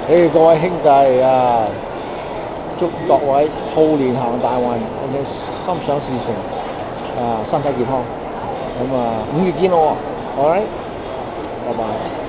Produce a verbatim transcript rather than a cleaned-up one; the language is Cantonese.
誒各位兄弟啊，祝各位兔年行大運，OK，心想事成，啊身體健康，咁啊五月見咯喎，好，拜拜。